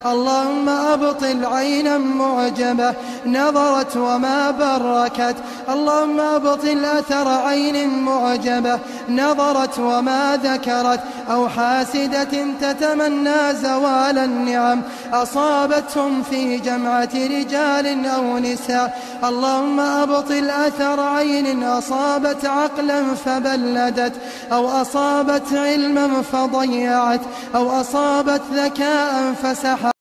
اللهم أبطل عينا معجبة نظرت وما بركت. اللهم أبطل أثر عين معجبة نظرت وما ذكرت، أو حاسدة تتمنى زوال النعم أصابتهم في جمعة رجال أو نساء. اللهم أبطل أثر عين أصابت عقلا فبلدت، أو أصابت علما فضيعت، أو أصابت ذكاء فسحرت.